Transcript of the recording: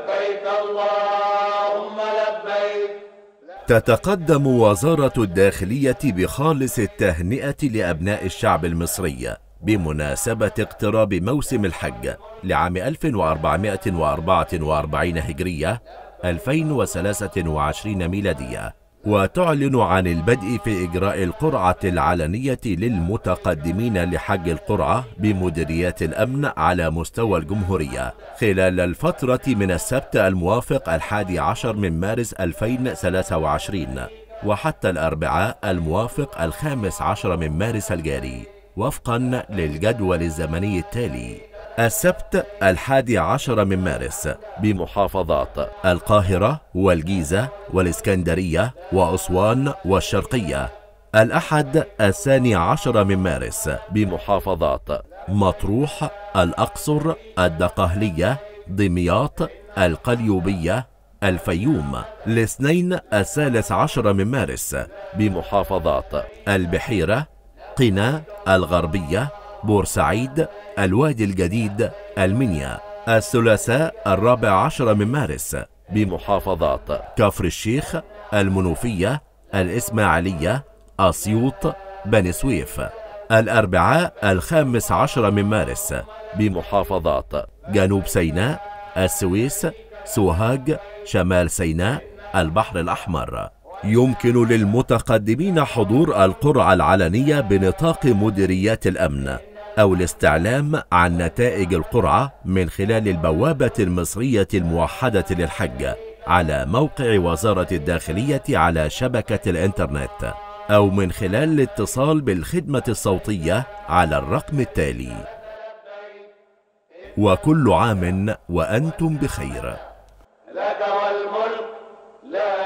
لبيك اللهم لبيك. تتقدم وزارة الداخلية بخالص التهنئة لأبناء الشعب المصري بمناسبة اقتراب موسم الحج لعام 1444 هجرية 2023 ميلادية، وتعلن عن البدء في إجراء القرعة العلنية للمتقدمين لحج القرعة بمديريات الأمن على مستوى الجمهورية خلال الفترة من السبت الموافق 11 من مارس 2023 وحتى الأربعاء الموافق 15 من مارس الجاري، وفقا للجدول الزمني التالي: السبت 11 من مارس بمحافظات القاهرة والجيزة والإسكندرية وأسوان والشرقية. الأحد 12 من مارس بمحافظات مطروح، الأقصر، الدقهلية، دمياط، القليوبية، الفيوم. الاثنين 13 من مارس بمحافظات البحيرة، قنا، الغربية، بورسعيد، الوادي الجديد، المنيا. الثلاثاء 14 من مارس بمحافظات كفر الشيخ، المنوفية، الإسماعيلية، أسيوط، بني سويف. الأربعاء 15 من مارس بمحافظات جنوب سيناء، السويس، سوهاج، شمال سيناء، البحر الأحمر. يمكن للمتقدمين حضور القرعة العلنية بنطاق مديريات الأمن أو الاستعلام عن نتائج القرعة من خلال البوابة المصرية الموحدة للحج على موقع وزارة الداخلية على شبكة الإنترنت، أو من خلال الاتصال بالخدمة الصوتية على الرقم التالي. وكل عام وأنتم بخير. لك والملك لا